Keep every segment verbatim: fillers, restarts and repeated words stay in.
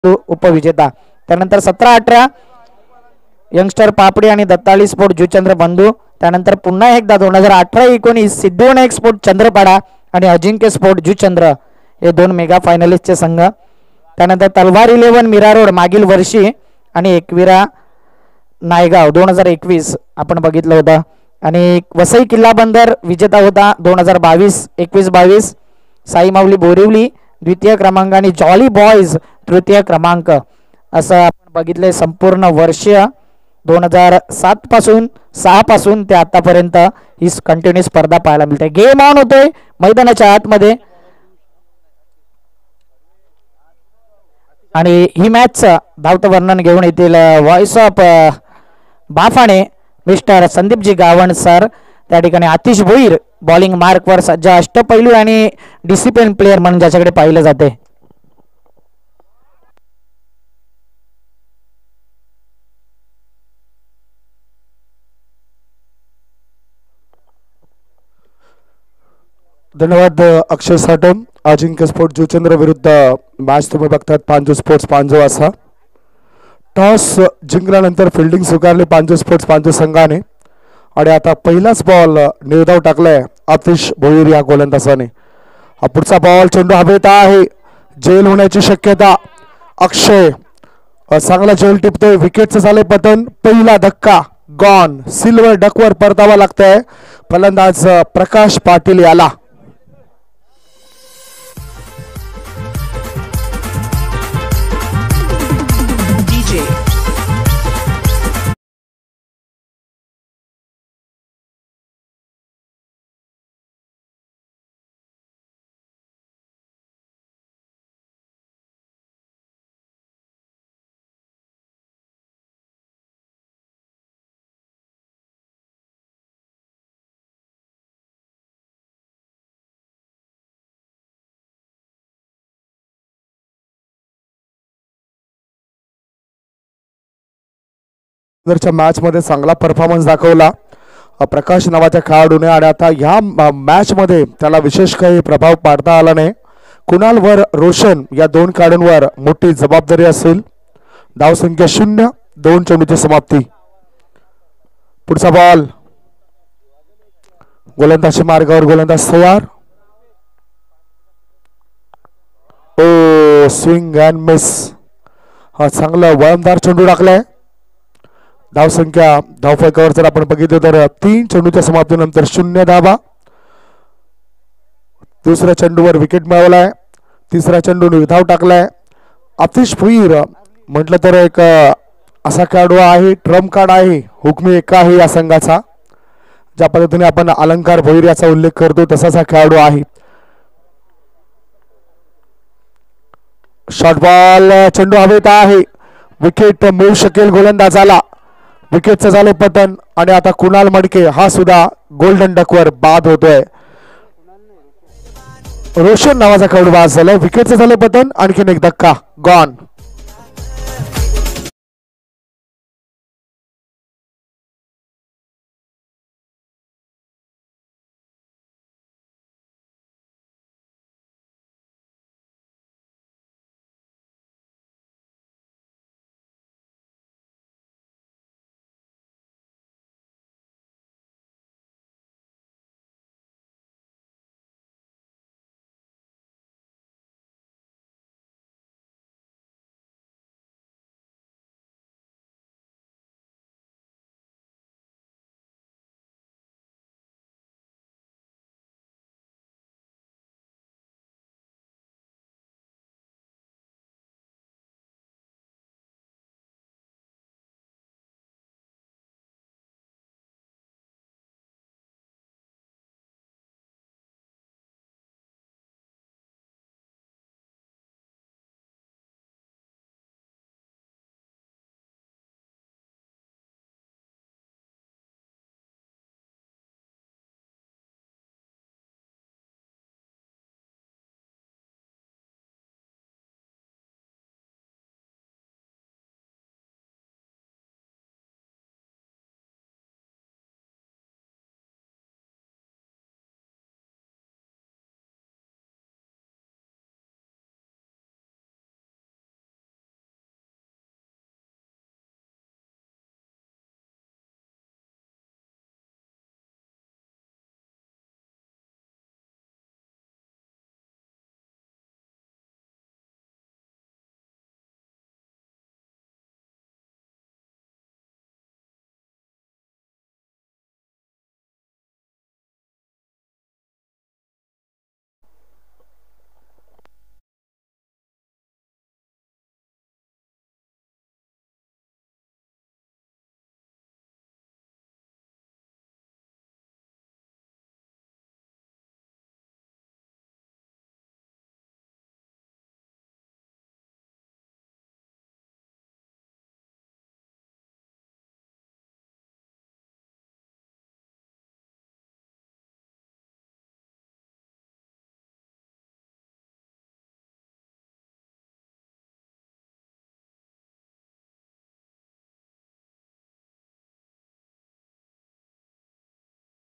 उपविजेता. त्यानंतर सतरा अठरा यंगस्टर पापडी आणि दत्ताळी स्पोर्ट जुचंद्र बंधू. त्यानंतर पुन्हा एकदा दोन हजार अठरा एकोणीस सिद्धिविनायक स्पोर्ट चंद्रपाडा आणि अजिंक्य स्पोर्ट जुचंद्र हे दोन मेगा फायनलिस्टचे संघ. त्यानंतर तलवार इलेव्हन मीरा रोड मागील वर्षी आणि एकविरा नायगाव दोन हजार एकवीस आपण बघितलं होतं. आणि वसई किल्ला बंदर विजेता होता दोन हजार बावीस एकवीस बावीस. साई माऊली बोरिवली द्वितीय क्रमांक आणि जॉली बॉयज तृतीय क्रमांक. असं आपण बघितले संपूर्ण वर्ष दोन हजार सात पासून सहा पासून ते आतापर्यंत ही कंटिन्यू स्पर्धा पाहायला मिळते. गेम ऑन होतोय मैदानाच्या आतमध्ये आणि ही मॅच धावतं वर्णन घेऊन येतील व्हॉइस ऑफ बाफाणे मिस्टर संदीपजी गावण सर. त्या ठिकाणी आतिश भोईर बॉलिंग मार्कवर सज्ज अष्टपैलू आणि डिसिप्लिन प्लेअर म्हणून ज्याच्याकडे पाहिलं जाते. धन्यवाद अक्षय साटम. अजिंक्य स्पोर्ट जुचंद्र विरुद्ध मॅच तुम्ही बघतात पांजू स्पोर्ट्स पांजू असा. टॉस जिंकल्यानंतर फिल्डिंग स्वीकारली पांजू स्पोर्ट्स पांजू संघाने आणि आता पहिलाच बॉल निर्धाव टाकलाय आतिश भोईर या गोलंदाजाने. हा पुढचा बॉल चेंडू हवेत आहे. जेल होण्याची शक्यता. अक्षय चांगला जेल टिपतोय. विकेटचं झालंय पतन. पहिला धक्का गॉन. सिल्वर डकवर परतावा लागतंय फलंदाज प्रकाश पाटील याला. मॅच मध्ये चांगला परफॉर्मन्स दाखवला प्रकाश नावाच्या खेळाडूने आणि आता ह्या मॅच मध्ये त्याला विशेष काही प्रभाव पाडता आला नाही. कुणाल वर रोशन या दोन खेळाडूंवर मोठी जबाबदारी असेल. धावसंख्या शून्य दोन चेंडूची समाप्ती. पुढचा बॉल गोलंदाजी मार्गावर गोलंदाज तयार. Oh swing and miss. हा चांगला वळणदार चेंडू टाकलाय. धावसंख्या धावफलकावर जर आपण बघितलं तर तीन चेंडूच्या समाप्तीनंतर शून्य धावा. दुसऱ्या चेंडूवर विकेट मिळवलाय. तिसरा चेंडू निर्धाव टाकलाय. आतिश भोईर म्हटलं तर एक असा खेळाडू आहे ट्रम्प कार्ड आहे हुकमी एका आहे या संघाचा. ज्या पद्धतीने आपण अलंकार भोईर याचा उल्लेख करतो तसाच हा खेळाडू आहे. शॉर्ट बॉल चेंडू हवेत आहे. विकेट मिळू शकेल गोलंदाजाला. विकेटचं झाले पतन आणि आता कुणाल मडके हा सुद्धा गोल्डन डकवर बाद होतोय. रोशन नावाचा खेळाडू बाद झालाय. विकेटचं झाले पतन. आणखीन एक धक्का गॉन.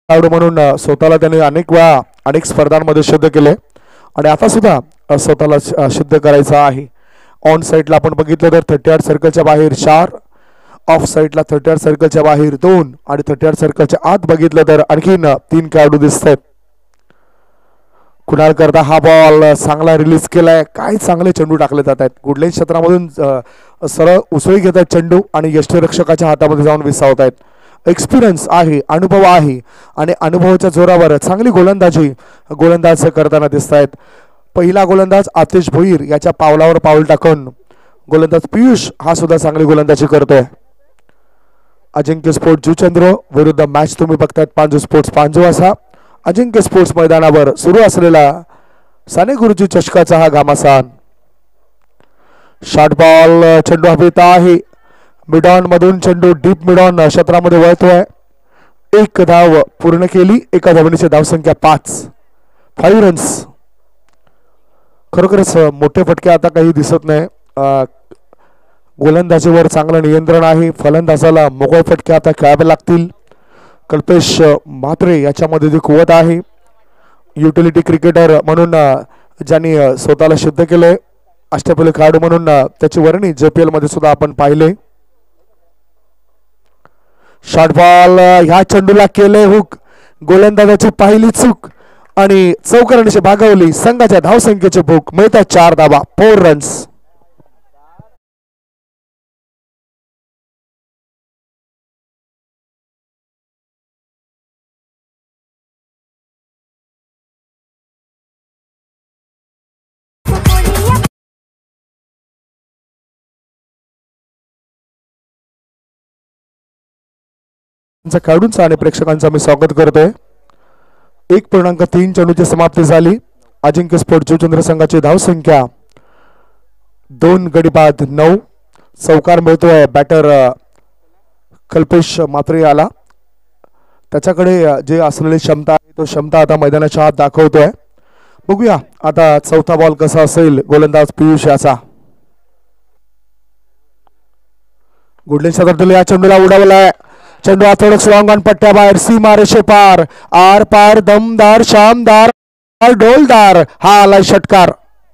खेळाडू म्हणून अ, स्वतःला त्याने अनेक वेळा अनेक स्पर्धांमध्ये सिद्ध केले आणि आता सुद्धा अ, स्वतःला अ, सिद्ध करायचं आहे. ऑन साईडला आपण बघितलं तर थर्टी आठ सर्कलच्या बाहेर चार, ऑफ साईडला थर्टी आठ सर्कलच्या बाहेर दोन आणि थर्टी आठ सर्कलच्या आत बघितलं तर आणखीन तीन खेळाडू दिसत आहेत. कुणाल करता हा बॉल चांगला रिलीज केलाय. काय चांगले चेंडू टाकले जात आहेत. गुडलेन क्षेत्रामधून अ, सरळ उसळी घेत आहेत चेंडू आणि यष्टीरक्षकाच्या हातामध्ये जाऊन विसावत आहेत. एक्सपिरियन्स आहे, अनुभव आहे आणि अनुभवाच्या जोरावर चांगली गोलंदाजी गोलंदाज करताना दिसत आहेत. पहिला गोलंदाज आतिश भोईर याच्या पावलावर पाऊल टाकून गोलंदाज पियुष हा सुद्धा चांगली गोलंदाजी करतोय. अजिंक्य स्पोर्ट जुचंद्र विरुद्ध मॅच तुम्ही बघतायत पांजू स्पोर्ट्स पांजू असा. अजिंक्य स्पोर्ट्स मैदानावर सुरू असलेला साने गुरुजी चषकाचा हा घमासान. शॉर्ट बॉल चेंडू हवेत आहे. मिडॉन मधून चेंडू डीप मिडॉन क्षेत्रामध्ये वळतोय. एक धाव पूर्ण केली. एका धावणीची धावसंख्या पाच. Five runs. खरोखरच मोठे फटके आता काही दिसत नाही. गोलंदाजीवर चांगलं नियंत्रण आहे. फलंदाजाला मोकळे फटके आता खेळावे लागतील. कल्पेश म्हात्रे याच्यामध्ये जी कुवत आहे, युटिलिटी क्रिकेटर म्हणून ज्यांनी स्वतःला सिद्ध केलंय, अष्टपैलू खेळाडू म्हणून त्याची वर्णी जेपीएल मध्ये सुद्धा आपण पाहिले. शॉर्ट बॉल ह्या चेंडूला केले हुक. गोलंदाजाची पहिली चूक आणि चौकारण्याची भागवली. संघाच्या धावसंख्येचे भूक मिळतात चार धावा. Four runs. खेळाडूंचा आणि प्रेक्षकांचा मी स्वागत करतोय. एक पूर्णांक तीन चेंडूची समाप्ती झाली. अजिंक्य स्पोर्ट जुचंद्र संघाची धावसंख्या दोन गडी बाद नऊ. चौकार मिळतोय बॅटर कल्पेश म्हात्रे याला. त्याच्याकडे जे असलेली क्षमता आहे तो क्षमता आता मैदानाच्या आत दाखवतोय. बघूया आता चौथा बॉल कसा असेल गोलंदाज पियुष याचा. गुडलेन क्षेत्रातील या चेंडूला उडवलाय. चेंडू थोडं स्ट्रॉंग ऑन पट्ट्या बाहेर सीमा रेषे पार. आर पार दमदार शामदार डोलदार हा आलाय षटकार.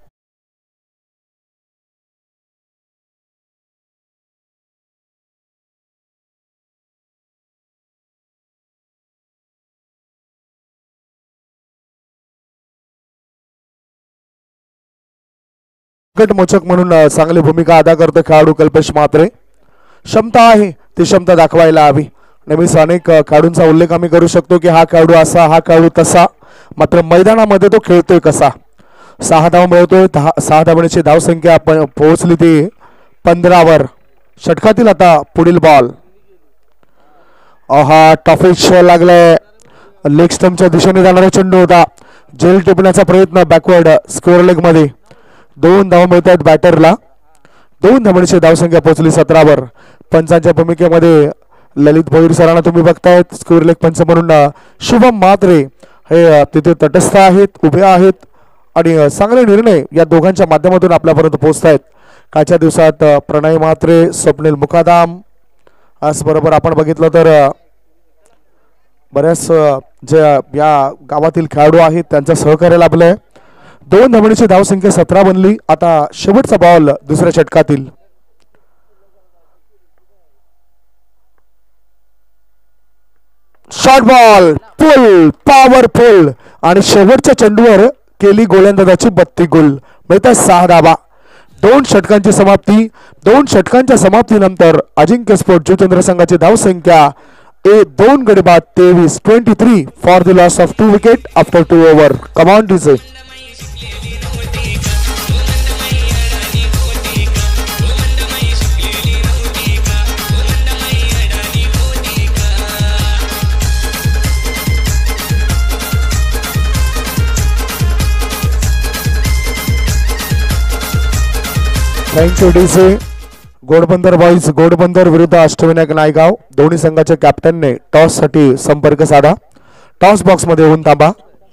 मोचक म्हणून चांगली भूमिका अदा करतो खेळाडू कल्पेश म्हात्रे. क्षमता आहे ती क्षमता दाखवायला हवी. नेहमीच अनेक खेळाडूंचा उल्लेख आम्ही करू शकतो की हा खेळाडू असा, हा खेळाडू तसा, मात्र मैदानामध्ये तो खेळतोय कसा. सहा धाव मिळवतोय. सहा धावण्याची धावसंख्या पोहोचली ती पंधरावर. षटकातील आता पुढील बॉल. हा टॉफिश लागलाय. लेग स्टंपच्या दिशेने जाणारा चेंडू होता. जेल टिपण्याचा प्रयत्न बॅकवर्ड स्क्वेअर लेग मध्ये. दोन धाव मिळत आहेत बॅटरला. दोन धावण्याची धावसंख्या पोहोचली सतरावर. पंचांच्या भूमिकेमध्ये ललित भोईर सरांना तुम्ही बघतायत. स्क्वेअर लेग पंच म्हणून शुभम म्हात्रे हे तिथे तटस्थ आहेत, उभे आहेत आणि चांगले निर्णय या दोघांच्या माध्यमातून आपल्यापर्यंत पोहोचतायत. कालच्या दिवसात प्रणय म्हात्रे, स्वप्नील मुकादाम आज बरोबर आपण बघितलं तर बऱ्याच जे या गावातील खेळाडू आहेत त्यांचा सहकार्य लाभलंय. दोन धावण्याची धावसंख्या सतरा बनली. आता शेवटचा बॉल दुसऱ्या षटकातील. शॉर्ट बॉल फुल पॉवरफुल आणि शेवटच्या चेंडूवर केली गोलंदाजाची बत्ती गोल. मिळतात सहा धावा. दोन षटकांची समाप्ती. दोन षटकांच्या समाप्तीनंतर अजिंक्य स्पोर्ट जुचंद्र संघाची धावसंख्या ए दोन गडी बाद तेवीस. Twenty three for the loss of two wicket after two over. Command DJ. Thank you DJ. Godbandar boys Godbandar विरुद्ध अष्टविनायक नायगाव. दोन्ही संघाच्या कॅप्टनने टॉस साठी संपर्क साधा. टॉस बॉक्स मध्ये येऊन थांबा.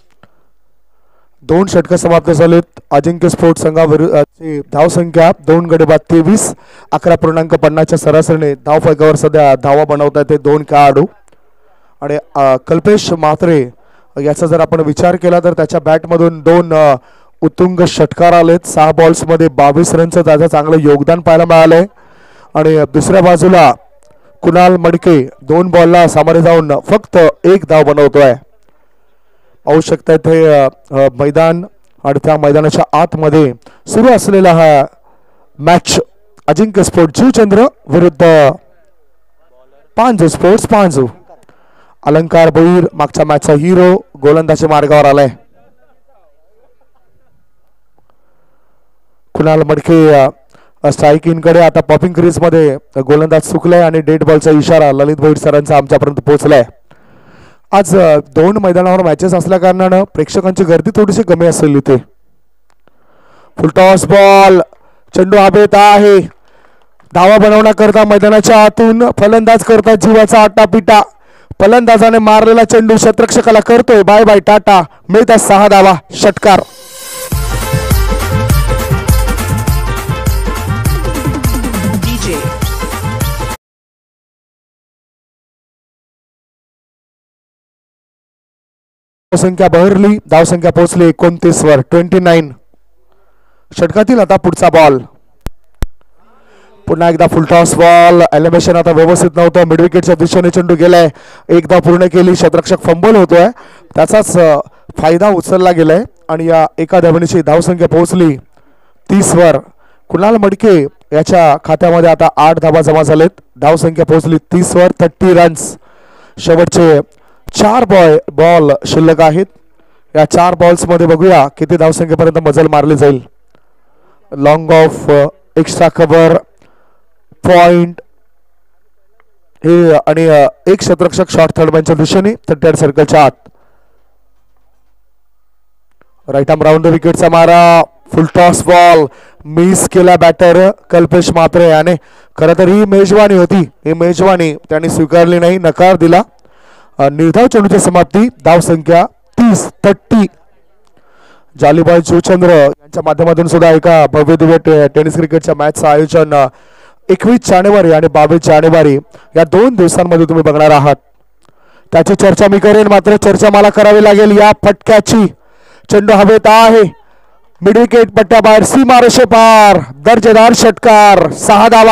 दोन षटक समाप्त झालेत. अजिंक्य स्पोर्ट संघाविरुद्ध धावसंख्या दोन गडी बाद तेवीस. अकरा पूर्णांक पन्नासच्या सरासरीने धाव फलकावर सध्या धावा बनवतात ते दोन खेळाडू. आणि अ, कल्पेश म्हात्रे याचा जर आपण विचार केला तर त्याच्या बॅटमधून दोन अ, उत्तुंग षटकार आलेत. सहा बॉल्समध्ये बावीस रनचं त्याचं चांगलं योगदान पाहायला मिळालंय. आणि दुसऱ्या बाजूला कुणाल मडके दोन बॉलला सामोरे जाऊन फक्त एक धाव बनवतोय. पाहू शकता इथे मैदान आणि त्या मैदानाच्या आतमध्ये सुरू असलेला हा मॅच अजिंक्य स्पोर्ट जीवचंद्र विरुद्ध पांजू स्पोर्ट्स पांजू. अलंकार भोईर मागच्या मॅचचा हिरो गोलंदाजी मार्गावर आलाय. कुणाल मडके स्ट्राईकिंग कडे आता पॉपिंग क्रीज मध्ये गोलंदाज चुकलाय आणि डेड बॉलचा इशारा ललित भोईर सरांचा आमच्यापर्यंत पोहोचलाय. आज दोन मैदानावर मॅचेस असल्या कारणानं प्रेक्षकांची गर्दी थोडीशी कमी असेल इथे. फुलटॉस बॉल चेंडू हवेत आहे. धावा बनवण्याकरता मैदानाच्या आतून फलंदाज करता जीवाचा आटापिटा. फलंदाजाने मारलेला चेंडू शतरक्षकाला करतोय बाय बाय टाटा. मिळतात सहा धावा षटकार. संख्या बहरली. धावसंख्या पोहोचली एकोणतीस वर ट्वेंटी नाईन. षटकातील आता पुढचा बॉल. पुन्हा एकदा फुलटॉस बॉल. एलिमिनेशन आता व्यवस्थित नव्हतं. मिड विकेटच्या दिशेने चेंडू गेलाय. एकदा पूर्ण केली. शतरक्षक फंबल होतोय. त्याचाच फायदा उचलला गेलाय आणि या एका धावणीची धावसंख्या पोहोचली तीस वर. कुणाल मडके याच्या खात्यामध्ये आता आठ धावा जमा झालेत. धावसंख्या पोहोचली तीस वर. Thirty runs. शेवटचे चार बॉय बॉल शिल्लक आहेत. या चार बॉल्स मध्ये बघूया किती धावसंख्येपर्यंत मजल मारली जाईल. Long off extra cover point हे आणि एक शतरक्षक शॉर्ट थर्ड मॅनच्या दिशेने थर्टी एट सर्कलच्या आत. राईट आर्म राऊंड विकेटचा मारा. फुल टॉस बॉल मिस केला बॅटर कल्पेश म्हात्रे याने. खरं तर ही मेजवानी होती. ही मेजवानी त्यांनी स्वीकारली नाही. नकार दिला. निर्धाव चेंडूची समाप्ती. धावसंख्या तीस थर्टी. जालीबाई शिवचंद्र यांच्या माध्यमातून सुद्धा एका भव्य दिव्य टेनिस क्रिकेटच्या मॅचचं आयोजन एकवीस जानेवारी आणि बावीस जानेवारी या दोन दिवसांमध्ये तुम्ही बघणार आहात. त्याची चर्चा मी करेन. मात्र चर्चा मला करावी लागेल या फटक्याची. चेंडू हवेत आहे. मिड विकेट पट्ट्याबाहेर सीमारेषे पार. दर्जेदार षटकार. सहा धावा.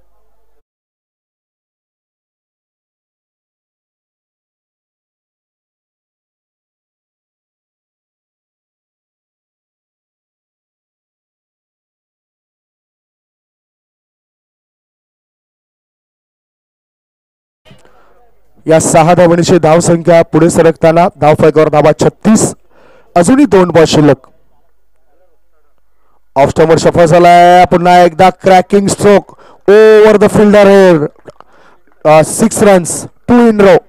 या सहा धावणीची धावसंख्या पुढे सरकताना धावफलकावर धावा छत्तीस. अजूनही दोन बॉल शिल्लक. ऑफ स्टंपवर सफल झालाय. पुन्हा एकदा cracking stroke over the fielder head. Six runs two in row.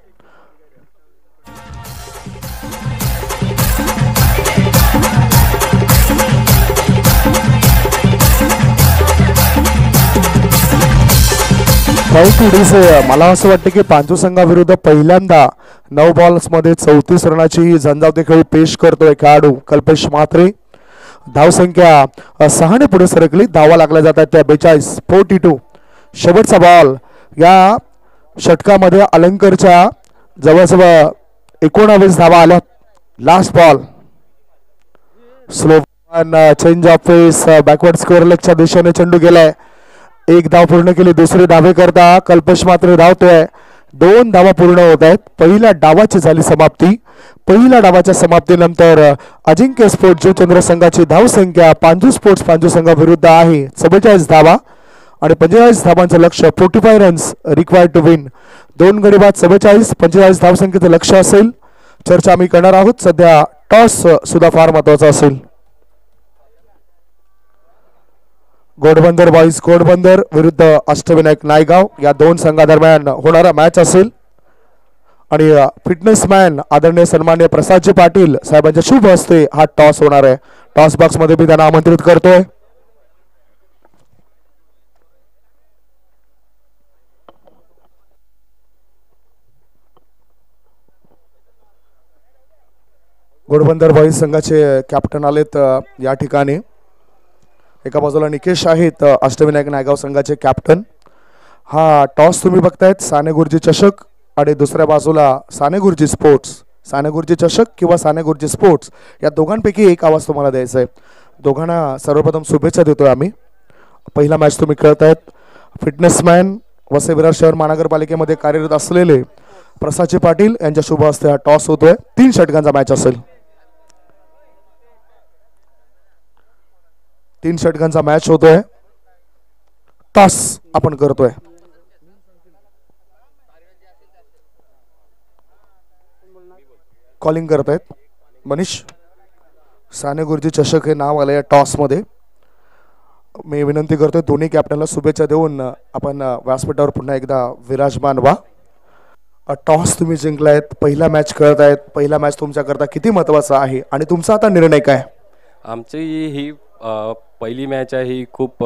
मला असं वाटतं की पांचू संघाविरुद्ध पहिल्यांदा नऊ बॉल्स मध्ये चौतीस रनाची झंझावती खेळी पेश करतोय खेळाडू कल्पेश म्हात्रे. धावसंख्या सहाने पुढे सरकली. धावा लागल्या जातात त्या बेचाळीस फोर्टी टू. शेवटचा बॉल. या षटकामध्ये अलंकरच्या जवळजवळ एकोणावीस धावा आल्या. Last ball. Slow change of pace. Backward square लेगच्या दिशेने चेंडू गेलाय. एक धाव पूर्ण केली. दुसरी धावे करता कल्पेश म्हात्रे धावतोय. दोन धावा पूर्ण होत आहेत. पहिल्या डावाची झाली समाप्ती. पहिल्या डावाच्या समाप्तीनंतर अजिंक्य स्पोर्ट जीवचंद्र संघाची धावसंख्या पांजू स्पोर्ट्स पांजू संघाविरुद्ध आहे चव्वेचाळीस धावा आणि पंचेचाळीस धावांचं लक्ष्य forty five runs required to win. दोन गडी बाद चव्वेचाळीस पंचेचाळीस धावसंख्येचं लक्ष्य असेल. चर्चा आम्ही करणार आहोत. सध्या टॉस सुद्धा फार महत्वाचा असेल. घोडबंदर बॉईज घोडबंदर विरुद्ध अष्टविनायक नायगाव या दोन संघादरम्यान होणारा मॅच असेल. आणि फिटनेसमॅन आदरणीय सन्मान्य प्रसादजी पाटील साहेबांच्या शुभ हस्ते हा टॉस होणार आहे. टॉस बॉक्स मध्ये मी त्यांना आमंत्रित करतोय. घोडबंदर बॉईज संघाचे कॅप्टन आलेत या ठिकाणी. एका बाजूला निकेश आहेत अष्टविनायक नायगाव संघाचे कॅप्टन. हा टॉस तुम्ही बघतायत साने गुरुजी चषक आणि दुसऱ्या बाजूला साने गुरुजी स्पोर्ट्स. साने गुरुजी चषक किंवा साने गुरुजी स्पोर्ट्स या दोघांपैकी एक आवाज तुम्हाला द्यायचा आहे. दोघांना सर्वप्रथम शुभेच्छा देतोय आम्ही. पहिला मॅच तुम्ही खेळतायत. फिटनेसमॅन वसई विरार शहर महानगरपालिकेमध्ये कार्यरत असलेले प्रसादजी पाटील यांच्या शुभ हस्ते हा टॉस होतोय. तीन षटकांचा मॅच असेल. तीन षटकांचा मॅच होतोय. टॉस आपण करतोय. कॉलिंग करतायत मनीष. साने गुरुजी चषक हे नाव आलं या टॉसमध्ये. मी विनंती करतोय दोन्ही कॅप्टनला शुभेच्छा देऊन आपण व्यासपीठावर पुन्हा एकदा विराजमान व्हा. टॉस तुम्ही जिंकलायत. पहिला मॅच खेळत आहेत. पहिला मॅच तुमच्याकरता किती महत्त्वाचा आहे आणि तुमचा आता निर्णय काय? आमची ही पहिली मॅच आहे ही खूप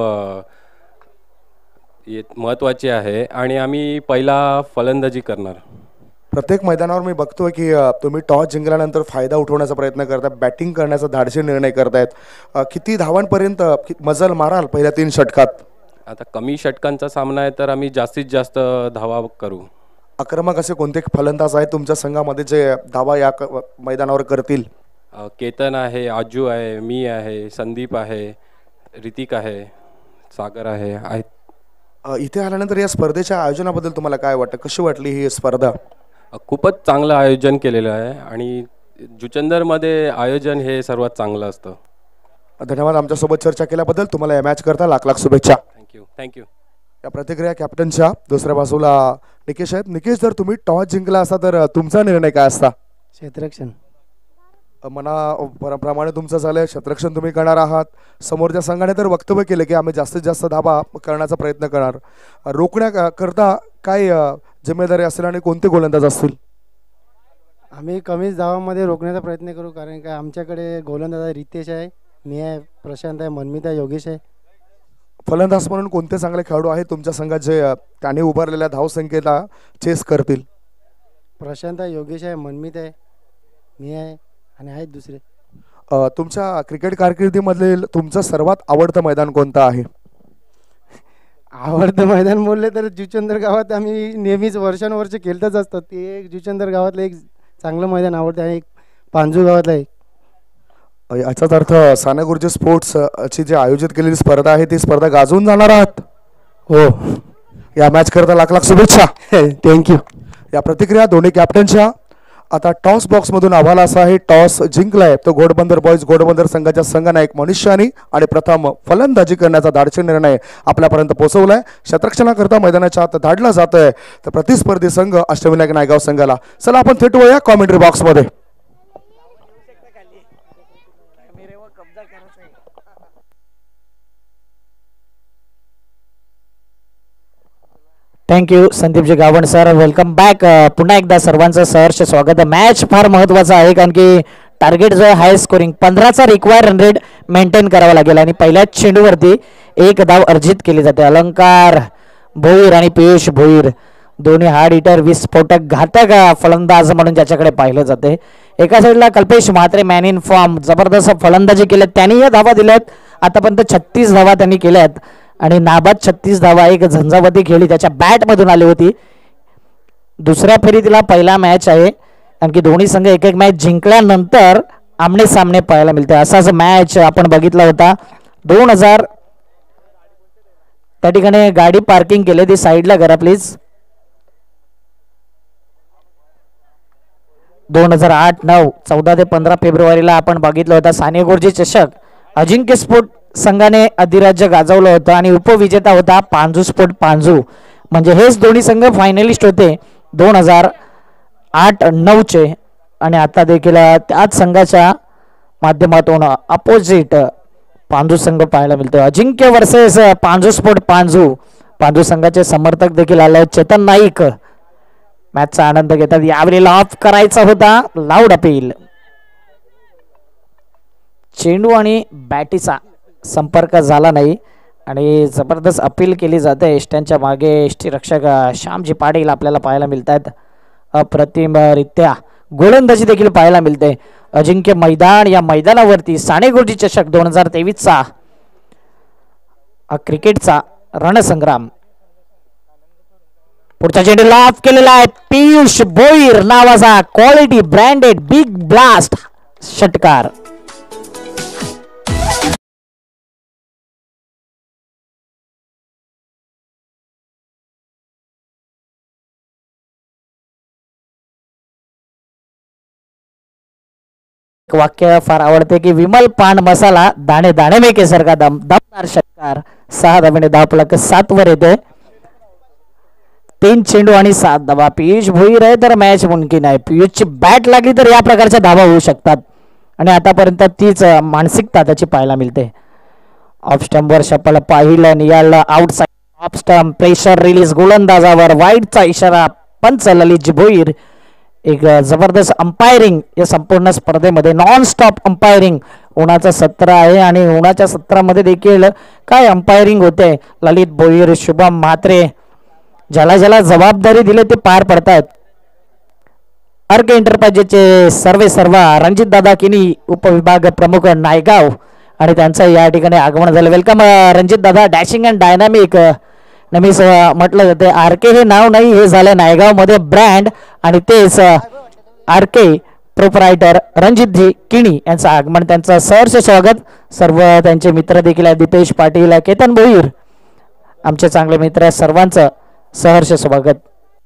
महत्त्वाची आहे आणि आम्ही पहिला फलंदाजी करणार. प्रत्येक मैदानावर मी बघतोय की तुम्ही टॉस जिंकल्यानंतर फायदा उठवण्याचा प्रयत्न करताय. बॅटिंग करण्याचा धाडसी निर्णय करतायत. किती धावांपर्यंत मजल माराल पहिल्या तीन षटकात? आता कमी षटकांचा सामना आहे तर आम्ही जास्तीत जास्त धावा करू. आक्रमक असे कोणते फलंदाज आहेत तुमच्या संघामध्ये जे धावा या मैदानावर करतील? केतन आहे, आजू आहे, मी आहे, संदीप आहे, ऋतिक आहे, सागर आहे आहेत. इथे आल्यानंतर या स्पर्धेच्या आयोजनाबद्दल तुम्हाला काय वाटतं? कशी वाटली ही स्पर्धा? खूपच चांगलं आयोजन केलेलं आहे आणि जुचंदरमध्ये आयोजन हे सर्वात चांगलं असतं. धन्यवाद आमच्यासोबत चर्चा केल्याबद्दल. तुम्हाला या मॅच करता लाख लाख शुभेच्छा. Thank you thank you. या प्रतिक्रिया कॅप्टनच्या. दुसऱ्या बाजूला निकेश आहेत. निकेश, जर तुम्ही टॉस जिंकला असता तर तुमचा निर्णय काय असता? क्षेत्ररक्षण. मना प्रमाणे तुमचं झालंय. क्षेत्ररक्षण तुम्ही करणार आहात. समोरच्या संघाने तर वक्तव्य केलं की आम्ही जास्तीत जास्त धाबा करण्याचा प्रयत्न करणार. रोखण्याकरता काय जिम्मेदारी असेल आणि कोणते गोलंदाज असतील? आम्ही कमीच धावांमध्ये रोखण्याचा प्रयत्न करू, कारण काय आमच्याकडे गोलंदाज रितेश आहे, मी आहे, प्रशांत आहे, मनमित आहे, योगेश आहे. फलंदाज म्हणून कोणते चांगले खेळाडू आहेत तुमच्या संघात जे त्याने उभारलेल्या धावसंख्येला चेस करतील? प्रशांत आहे, योगेश आहे, मनमित आहे, मी आहे आणि आहेत दुसरे. तुमच्या क्रिकेट कारकिर्दीमधील तुमचं सर्वात आवडतं मैदान कोणतं आहे? आवडतं मैदान बोलले तर जुचंदर गावात आम्ही नेहमीच वर्षानुवर्ष खेळतच असतो. ते एक जुचंदर गावातलं एक चांगलं मैदान आवडतं आणि एक पांजू गावातलं एक. याचाच अर्थ साने गुरुजी स्पोर्ट्स ची जी आयोजित केलेली स्पर्धा आहे ती स्पर्धा गाजवून जाणार आहात? हो. या मॅच करता लाख लाख शुभेच्छा. थँक्यू. या प्रतिक्रिया दोन्ही कॅप्टनच्या. आता टॉस बॉक्स मधून आम्हाला असा आहे टॉस जिंकलाय तो घोडबंदर बॉयज घोडबंदर संघाच्या संघनायक मनुष्यानी आणि प्रथम फलंदाजी करण्याचा धाडसी निर्णय आपल्यापर्यंत पोहोचवलाय. क्षेत्ररक्षणाकरता मैदानाच्या आत धाडला जातोय तर प्रतिस्पर्धी संघ अष्टविनायक नायगाव संघाला. चला आपण थेट वळूया कॉमेंट्री बॉक्स मध्ये. थँक्यू संदीपजी गावण सर. Welcome back. पुन्हा एकदा सर्वांचं सहर्ष स्वागत. मॅच फार महत्त्वाचा आहे कारण की टार्गेट जो आहे हाय स्कोरिंग पंधराचा रिक्वायर रन रेट मेंटेन करावा लागेल आणि पहिल्याच चेंडूवरती एक धाव अर्जित केली जाते. अलंकार भोईर आणि पियुष भोईर दोन्ही हार्ड हिटर विस्फोटक घातक फलंदाज म्हणून ज्याच्याकडे पाहिलं जाते. एका साईडला Kalpesh Mhatre man in form जबरदस्त फलंदाजी केल्यात. त्यांनी या धावा दिल्यात. आतापर्यंत छत्तीस धावा त्यांनी केल्यात आणि नाबाद छत्तीस धावा. एक झंझावती खेळी त्याच्या बॅट मधून आली होती. दुसऱ्या फेरीतला पहिला मॅच आहे आणखी दोन्ही संघ एक एक मॅच जिंकल्यानंतर आमने सामने पाहायला मिळते. असाच मॅच आपण बघितला होता दोन हजार. त्या ठिकाणी गाडी पार्किंग केली ती साईडला करा प्लीज. दोन हजार आठ नऊ चौदा ते पंधरा फेब्रुवारीला आपण बघितलं होता साने गुरुजी चषक. अजिंक्य स्पोर्ट संघाने अधिराज्य गाजवलं होतं आणि उपविजेता होता पांजू स्पोर्ट पांजू. म्हणजे हेच दोन्ही संघ फायनलिस्ट होते दोन हजार आठ नऊचे आणि आता देखील त्याच संघाच्या माध्यमातून अपोजिट पांजू संघ पाहायला मिळतो. अजिंक्य वर्सेस पांजू स्पोर्ट पांजू. पांजू संघाचे समर्थक देखील आले. चेतन नाईक मॅचचा आनंद घेतात. यावेळी ऑफ करायचा होता. Loud appeal. चेंडू आणि बॅटीचा संपर्क झाला नाही आणि जबरदस्त अपील केली जाते. एष्ट्यांच्या मागे एष्टी रक्षक श्यामजी पाटील आपल्याला पाहायला मिळतात. अप्रतिमरित्या गोलंदाजी देखील पाहायला मिळते. अजिंक्य मैदान या मैदानावरती साने गुरुजी चषक दोन हजार तेवीसचा क्रिकेटचा रणसंग्राम. पुढचा चेंडू लाफ केलेला आहे. पियुष भोईर नावाचा क्वालिटी ब्रँडेड बिग ब्लास्ट षटकार. वाक्य फार आवडते की विमल पान मसाला दाणे दाणे में केसर का दम दमदार षटकार. सहा धाब्याने धाव फलक सात वर येते. तीन चेंडू आणि सात धावा. पियुष भोईर आहे तर मॅच मुमकिन आहे. पियुषची बॅट लागली तर या प्रकारच्या धावा होऊ शकतात आणि आतापर्यंत तीच मानसिकता त्याची पाहायला मिळते. ऑफ स्टंपवर शपल पाहिलं नियाळलं outside off stump pressure release गोलंदाजावर वाईटचा इशारा. पंच ललित भोईर. एक जबरदस्त अंपायरिंग या संपूर्ण स्पर्धेमध्ये नॉन स्टॉप अंपायरिंग. उन्हाचं सत्र आहे आणि उन्हाच्या सत्रामध्ये देखील काय अंपायरिंग होते. ललित भोईर शुभम म्हात्रे ज्याला ज्याला जबाबदारी दिली ते पार पडतायत. अर्क एंटरप्राइजेसचे सर्वे सर्वा रणजित दादा किनी उपविभाग प्रमुख नायगाव आणि त्यांचं या ठिकाणी आगमन झालं. वेलकम रणजित दादा. डॅशिंग अँड डायनामिक नेहमीच म्हटलं जाते. आर के हे नाव नाही, हे झालं नायगाव मध्ये ब्रँड आणि तेच आर के प्रोपरायटर रणजितजी किणी यांचं आगमन. त्यांचं सहर्ष स्वागत. सर्व त्यांचे मित्र देखील आहेत. दीपेश पाटील केतन भोईर आमचे चांगले मित्र सर्वांचं सहर्ष स्वागत.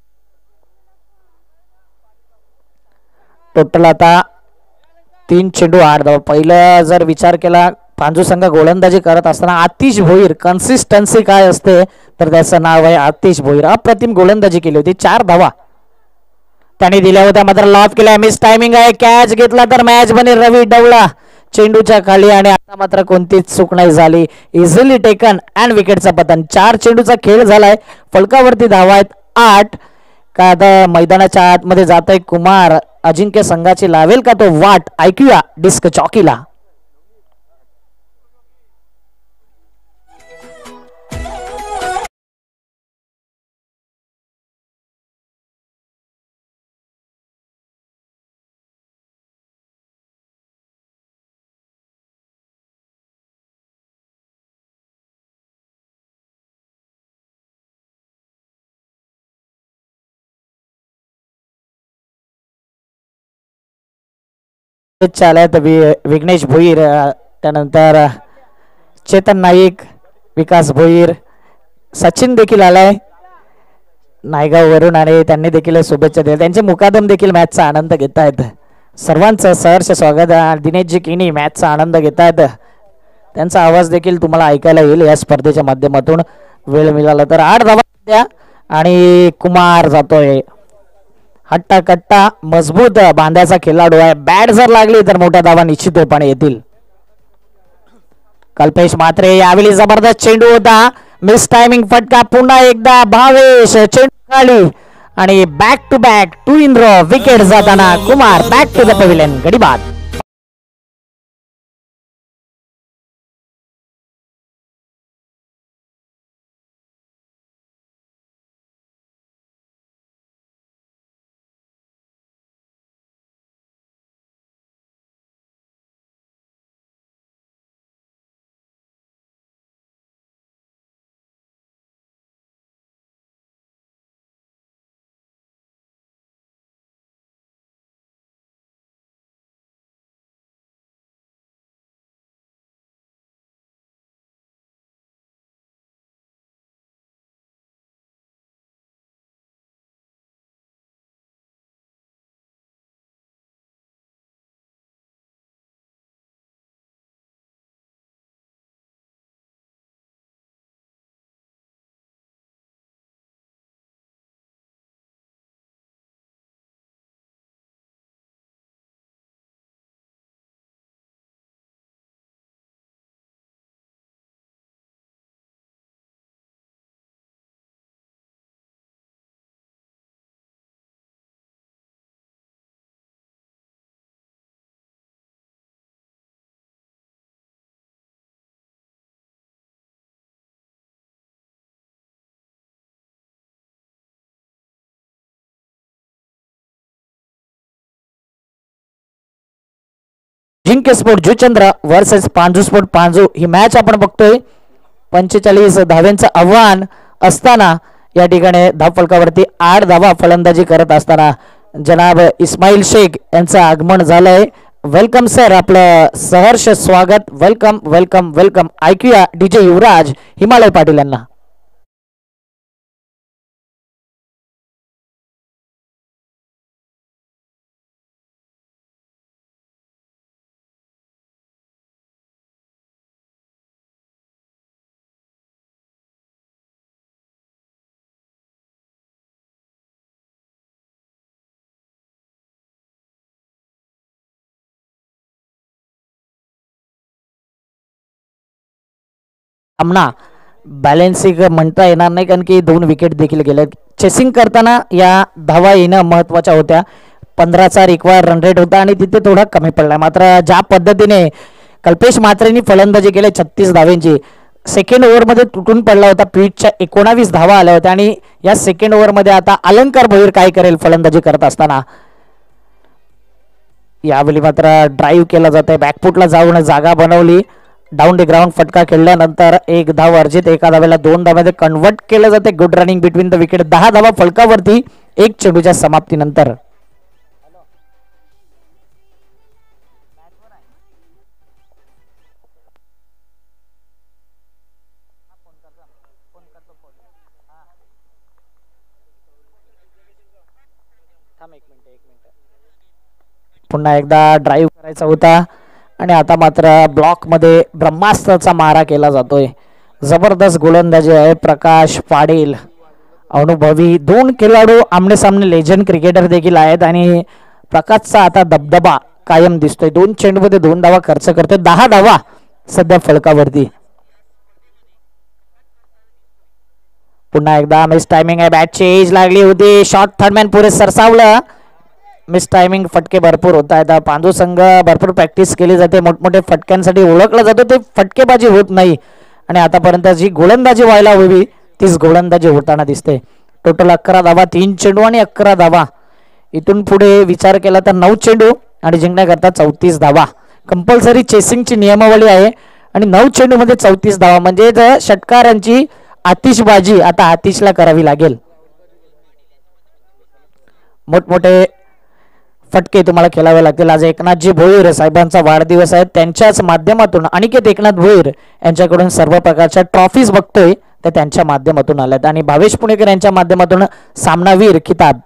टोटल आता तीन चेंडू आठ धावा. पहिलं जर विचार केला पांजू संघ गोलंदाजी करत असताना आतिश भोईर कन्सिस्टन्सी काय असते तर त्याचं नाव आहे आतिश भोईर. अप्रतिम गोलंदाजी केली होती. चार धावा त्याने दिल्या होत्या मात्र लॉफ केला. मिस टायमिंग आहे. कॅच घेतला तर मॅच बनेल. रवी डवला चेंडूच्या खाली आणि आता मात्र कोणतीच चूक नाही झाली. इझिली टेकन अँड विकेटचा पतन. चार चेंडूचा खेळ झालाय. फलकावरती धावा आहेत आठ. काय आता मैदानाच्या आतमध्ये जात आहे कुमार. अजिंक्य संघाची लावेल का तो वाट ऐकूया डिस्क चॉकीला. चालत विघ्नेश भोईर त्यानंतर चेतन नाईक विकास भोईर सचिन देखील आलाय नायगाव वरून आणि त्यांनी देखील शुभेच्छा दिल्या. त्यांचे मुकादम देखील मॅचचा आनंद घेत आहेत. सर्वांचं सहर्ष स्वागत. दिनेशजी किनी मॅचचा आनंद घेत आहेत. त्यांचा आवाज देखील तुम्हाला ऐकायला येईल या स्पर्धेच्या माध्यमातून वेळ मिळाला तर. आठ धावा द्या आणि कुमार जातोय. हट्टा कट्टा मजबूत बांध्याचा खेळाडू आहे. बॅट जर लागली तर मोठ्या धावा निश्चितपणे येतील. कल्पेश म्हात्रे यावेळी जबरदस्त चेंडू होता. मिस टायमिंग फटका. पुन्हा एकदा भावेश चेंडू खाली आणि back to back two in row wicket जाताना Kumar back to the pavilion. गडीबाद. Ajinkya sport Juchandra versus Panju sport Panju ही मॅच आपण बघतोय. पंचेचाळीस धाव्यांचं आव्हान असताना या ठिकाणी धाव फलकावरती आठ धावा फलंदाजी करत असताना जनाब इस्माईल शेख यांचं आगमन झालंय. वेलकम सर, आपलं सहर्ष स्वागत. Welcome welcome welcome. ऐकूया डीजे युवराज हिमालय पाटील यांना. सामना बॅलेन्सिंग म्हणता येणार नाही, कारण की दोन विकेट देखील गेले. चेसिंग करताना या धावा येणं महत्वाच्या होत्या. पंधराचा रिक्वायर रन रेट होता आणि तिथे थोडा कमी पडला. मात्र ज्या पद्धतीने कल्पेश म्हात्रेंनी फलंदाजी केली छत्तीस धावेंची, सेकंड ओव्हरमध्ये तुटून पडला होता. पीचच्या एकोणावीस धावा आल्या होत्या आणि या सेकंड ओव्हरमध्ये आता अलंकार भोईर काय करेल फलंदाजी करत असताना. यावेळी मात्र ड्राईव्ह केला जात आहे. बॅकफुटला जाऊन जागा बनवली. डाऊन द ग्राउंड फटका खेळल्यानंतर एक धाव अर्जित, एका धावेला दोन धाव्यामध्ये कन्वर्ट केलं जाते. Good running between the wicket. दहा धावा फलकावरती एक चेंडूच्या समाप्तीनंतर. पुन्हा एकदा ड्राईव्ह करायचा होता आणि आता मात्र ब्लॉक मध्ये ब्रह्मास्त्राचा मारा केला जातोय. जबरदस्त गोलंदाजी आहे. प्रकाश पाटील अनुभवी दोन खेळाडू आमने सामने लेजंड क्रिकेटर देखील आहेत आणि प्रकाशचा आता दबदबा कायम दिसतोय. दोन चेंडूमध्ये दोन धावा खर्च करतोय. दहा धावा सध्या फलकावरती. पुन्हा एकदा मिस टायमिंग आहे. बॅटची एज लागली होती. शॉर्ट थर्डमॅन पुढे सरसावलं. मिस टायमिंग फटके भरपूर होत आहेत. पांडू संघ भरपूर प्रॅक्टिस केली जाते, मोठमोठे फटक्यांसाठी ओळखला जातो, ते फटकेबाजी होत नाही आणि आतापर्यंत जी गोलंदाजी व्हायला हवी तीच गोलंदाजी होताना दिसते. टोटल अकरा धावा, तीन चेंडू आणि अकरा धावा. इथून पुढे विचार केला तर नऊ चेंडू आणि जिंकण्याकरता चौतीस धावा. कंपल्सरी चेसिंगची नियमावली आहे आणि नऊ चेंडू मध्ये चौतीस धावा म्हणजे षटकारांची आतिषबाजी आता आतिशला करावी लागेल. मोठमोठे फटके तुम्हाला खेळावे लागतील. आज एकनाथजी भोईर साहेबांचा वाढदिवस आहे. त्यांच्याच माध्यमातून अनिकेत एकनाथ भोईर यांच्याकडून सर्व प्रकारच्या ट्रॉफीज बघतोय त्या त्यांच्या माध्यमातून आल्यात आणि भावेश पुणेकर यांच्या माध्यमातून सामनावीर किताब.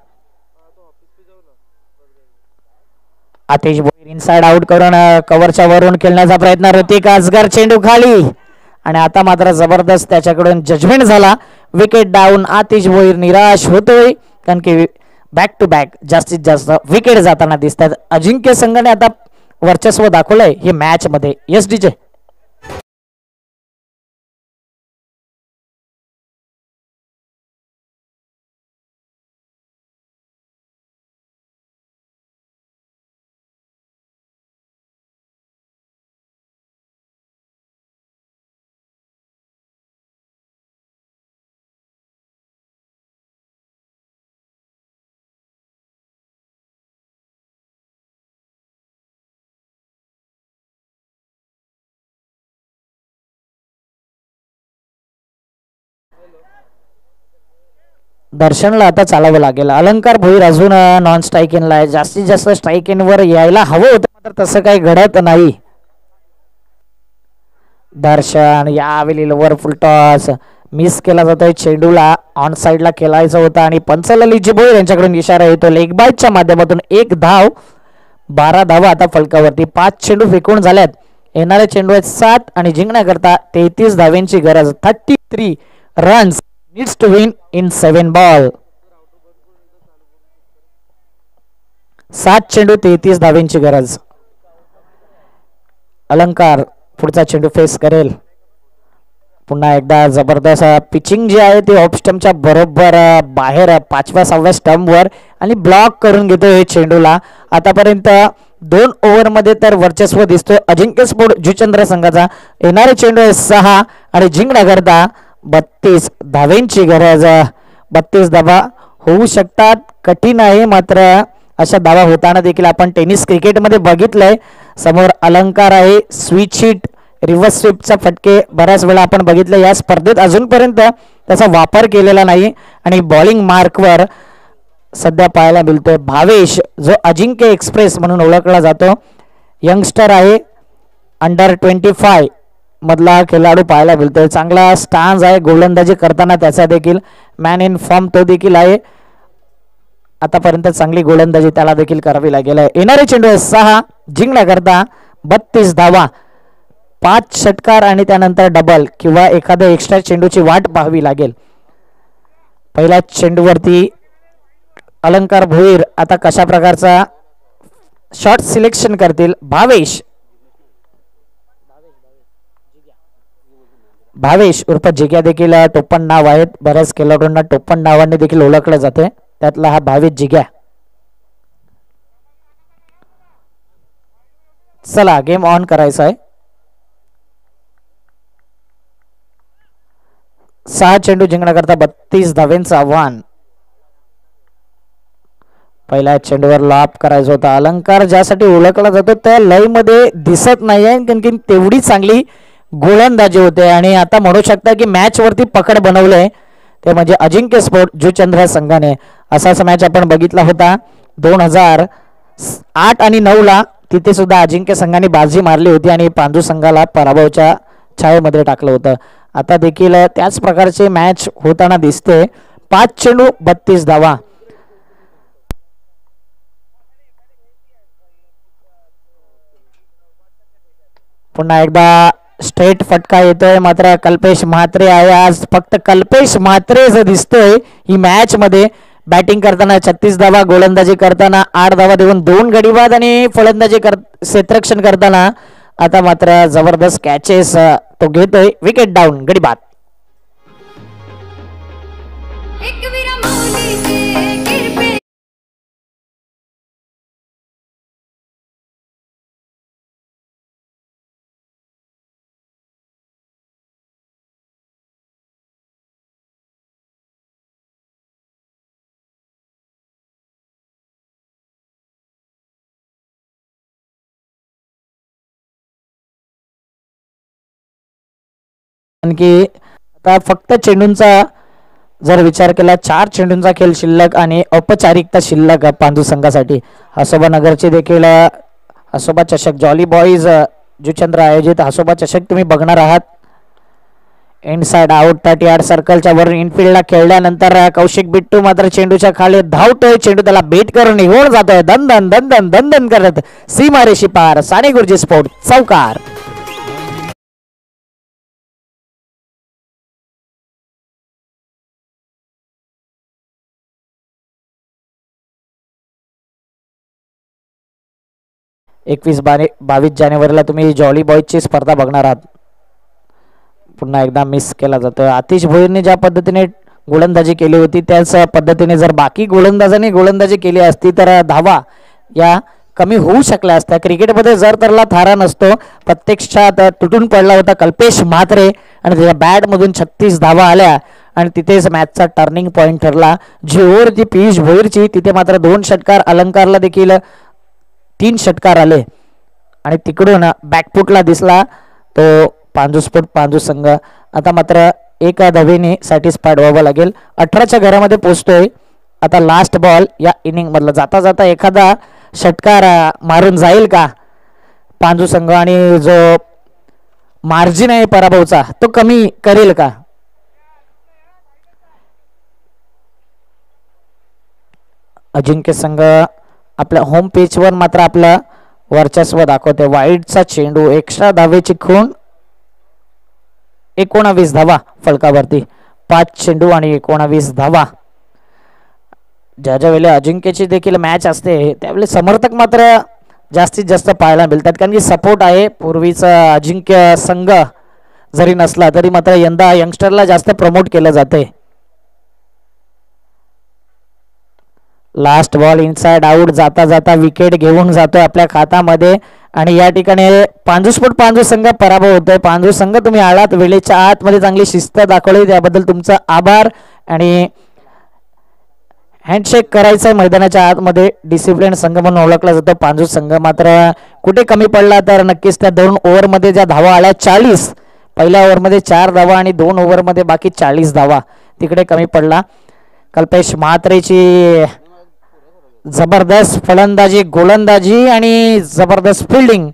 आतिश भोईर इनसाइड आउट करून कव्हरच्या वरून खेळण्याचा प्रयत्न. ऋतिक असगर चेंडू खाली आणि आता मात्र जबरदस्त त्याच्याकडून जजमेंट झाला. Wicket down. आतिश भोईर निराश होतोय कारण की बॅक टू बॅक जास्तीत जास्त विकेट जाताना दिसतात. अजिंक्य संघाने आता वर्चस्व दाखवलंय ही मॅच मध्ये. Yes DJ. दर्शनला आता चालावं लागेल. अलंकार भोईर अजून नॉन स्ट्राईक इनला आहे. जास्तीत जास्त स्ट्राईक इन वर यायला हवं होतं मात्र तसं काही घडत नाही. दर्शन यावेळी लोवर फुल टॉस मिस केला जातोय. चेंडूला ऑन साइडला खेळायचा होता आणि पंचललीजी भोईर यांच्याकडून इशारा येतो. लेग बायच्या माध्यमातून एक धाव. बारा धावा आता फलकावरती. पाच चेंडू फेकून झाल्यात. येणारे चेंडू आहेत सात आणि जिंकण्याकरता तेहतीस धाव्यांची गरज. Thirty three runs needs to win in seven ball. सात चेंडू तेहतीस धाव्यांची गरज. अलंकार पुढचा चेंडू फेस करेल. पुन्हा एकदा जबरदस्त पिचिंग जी आहे ती ऑफ स्टंपच्या बरोबर बाहेर पाचव्या सहाव्या स्टंप वर आणि ब्लॉक करून घेतो हे चेंडूला. आतापर्यंत दोन ओव्हर मध्ये तर वर्चस्व दिसतोय अजिंक्य स्पोर्ट जुचंद्र संघाचा. येणारे चेंडू आहे सहा आणि जिंकण्याकरता बत्तीस धाव्यांची गरज. बत्तीस धावा होऊ शकतात, कठीण आहे मात्र अशा धावा होताना देखील आपण टेनिस क्रिकेटमध्ये बघितलंय. समोर अलंकार आहे. स्विच हिट रिव्हर्स स्वीपचा फटके बऱ्याच वेळा आपण बघितले. या स्पर्धेत अजूनपर्यंत त्याचा वापर केलेला नाही आणि बॉलिंग मार्कवर सध्या पाहायला मिळतोय भावेश, जो अजिंक्य एक्सप्रेस म्हणून ओळखला जातो. यंगस्टर आहे, अंडर ट्वेंटी फाय मधला खेळाडू पाहायला मिळतोय. चांगला स्टान्स आहे गोलंदाजी करताना त्याचा देखील. मॅन इन फॉर्म तो देखील आहे. आतापर्यंत चांगली गोलंदाजी त्याला देखील करावी लागेल. येणारे चेंडू सहा जिंकण्याकरता बत्तीस धावा, पाच षटकार आणि त्यानंतर डबल किंवा एखाद्या एक्स्ट्रा चेंडूची वाट पाहावी लागेल. पहिल्या चेंडूवरती अलंकार भोईर आता कशा प्रकारचा शॉट सिलेक्शन करतील. भावेश भावेश उर्फ जिग्या देखील टोपण नाव आहेत. बऱ्याच खेळाडूंना टोपण नावाने देखील ओळखले जाते, त्यातला हा भावेश जिग्या. चला गेम ऑन करायचा आहे. सहा चेंडू जिंकण्याकरता बत्तीस धावेंचं आव्हान. पहिल्या चेंडूवर लॉप करायचा होता. अलंकार ज्यासाठी ओळखला जातो त्या लय मध्ये दिसत नाहीये, कारण तेवढी चांगली गोलंदाजी होते. आणि आता म्हणू शकता की मॅच वरती पकड बनवलंय ते म्हणजे अजिंक्य स्पोर्ट जुचंद्र संघाने. असाच मॅच आपण बघितला होता दोन हजार आठ आणि नऊ ला. तिथे सुद्धा अजिंक्य संघाने बाजी मारली होती आणि पांडू संघाला पराभवाच्या छायेमध्ये टाकलं होतं. आता देखील त्याच प्रकारचे मॅच होताना दिसते. पाच चेंडू बत्तीस धावा. पुन्हा एकदा स्ट्रेट फटका येतोय, मात्र कल्पेश म्हात्रे आहे आज. फक्त कल्पेश म्हात्रे जो दिसतोय ही मॅच मध्ये. बॅटिंग करताना छत्तीस धावा, गोलंदाजी करताना आठ धावा देऊन दोन गडी बाद आणि फलंदाजी कर क्षेत्ररक्षण करताना आता मात्र जबरदस्त कॅचेस तो घेतोय. विकेट डाऊन, गडी बाद. आणखी आता फक्त चेंडूंचा जर विचार केला, चार चेंडूंचा खेळ शिल्लक आणि औपचारिकता शिल्लक पांडू संघासाठी. हसोबा नगरचे देखील हसोबा चषक जॉली बॉईज जुचंद्र आयोजित हसोबा चषक तुम्ही बघणार आहात. इन साइड आउट थर्टी आठ सर्कलच्या वरून इनफिल्डला खेळल्यानंतर कौशिक बिट्टू मात्र चेंडूच्या खाली धावतोय. चेंडू त्याला बेट करून निघून जातोय. दंदन दंदन दंदन करत सीमारेषी पार. साने गुरुजी स्पोर्ट चौकार. एकवीस बारे बावीस जानेवारीला तुम्ही जॉली बॉयची स्पर्धा बघणार आहात. पुन्हा एकदा मिस केला जातोय. आतिश भोईरने ज्या पद्धतीने गोलंदाजी केली होती त्याच पद्धतीने जर बाकी गोलंदाजांनी गोलंदाजी केली असती तर धावा या कमी होऊ शकल्या असत्या. क्रिकेटमध्ये जर तरला थारा नसतो. प्रत्यक्षात तुटून पडला होता कल्पेश म्हात्रे आणि त्याच्या बॅटमधून छत्तीस धावा आल्या आणि तिथेच मॅचचा टर्निंग पॉईंट ठरला. जी ओव्हर जी पियुष भोईरची तिथे मात्र दोन षटकार, अलंकारला देखील तीन षटकार आले आणि तिकडून बॅकफुटला दिसला तो पांडू स्पोर्ट पांडू संघ. आता मात्र एका धावेने सॅटिस्फाईड व्हावं लागेल. अठराच्या घरामध्ये पोहोचतोय. आता लास्ट बॉल या इनिंग मधला. जाता जाता एखादा षटकार मारून जाईल का पांडू संघ आणि जो मार्जिन आहे पराभवचा तो कमी करेल का. अजिंक्य संघ आपल्या होम पेजवर मात्र आपलं वर्चस्व दाखवते. वाईडचा चेंडू, एक्स्ट्रा धावेची खूण, एकोणावीस धावा फलकावरती. पाच चेंडू आणि एकोणावीस धावा. ज्या ज्या वेळेला अजिंक्यची देखील मॅच असते त्यावेळी समर्थक मात्र जास्तीत जास्त पाहायला मिळतात, कारण की सपोर्ट आहे. पूर्वीचा अजिंक्य संघ जरी नसला तरी मात्र यंदा यंगस्टरला जास्त प्रमोट केलं जाते. Last ball inside out. जाता जाता विकेट घेऊन जातोय आपल्या खात्यामध्ये आणि या ठिकाणी पांडू स्पोर्ट पांडू संघ पराभव होतोय. पांडू संघ तुम्ही आलात वेळेच्या आतमध्ये, चांगली शिस्त दाखवली, त्याबद्दल तुमचं आभार. आणि हँडशेक करायचंय मैदानाच्या आतमध्ये. डिसिप्लिन संघ म्हणून ओळखला जातो पांडू संघ. मात्र कुठे कमी पडला तर नक्कीच त्या दोन ओव्हरमध्ये ज्या धावा आल्या चाळीस, पहिल्या ओव्हरमध्ये चार धावा आणि दोन ओव्हरमध्ये बाकी चाळीस धावा तिकडे कमी पडला. कल्पेश म्हात्रेची जबरदस्त फलंदाजी, गोलंदाजी आणि जबरदस्त फिल्डिंग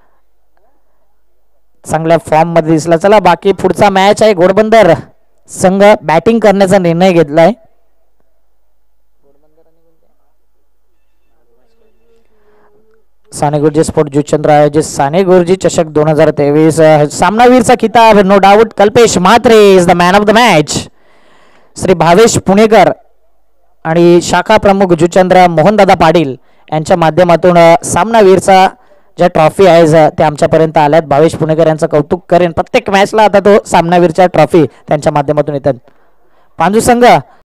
चांगल्या फॉर्म मध्ये दिसला. चला बाकी पुढचा मॅच आहे. घोडबंदर संघ बॅटिंग करण्याचा निर्णय घेतलाय. साने गुरुजी स्पोर्ट जुचंद्र आयोजित साने गुरुजी चषक दोन हजार तेवीस सामनावीरचा किताब no doubt Kalpesh Mhatre is the man of the match. Shri Bhavesh Punekar आणि शाखा प्रमुख जुचंद्र मोहनदादा पाटील यांच्या माध्यमातून सामनावीरचा ज्या ट्रॉफी आहे ते आमच्यापर्यंत आल्यात. भावेश पुणेकर यांचं कौतुक करेन. प्रत्येक मॅचला आता तो सामनावीरच्या ट्रॉफी त्यांच्या माध्यमातून येतात. पांजू संघ